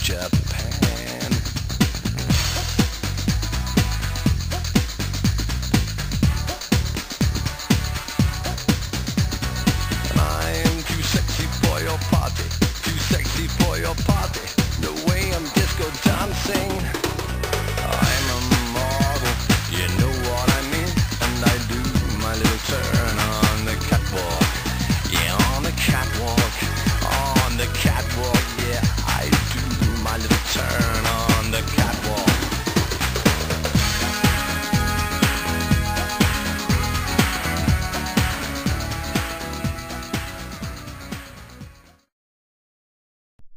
Japan. And I am too sexy for your party, too sexy for your party. The way I'm disco dancing, I'm a model, you know what I mean. And I do my little turn on the catwalk, yeah, on the catwalk, on the catwalk, yeah, I do my little turn.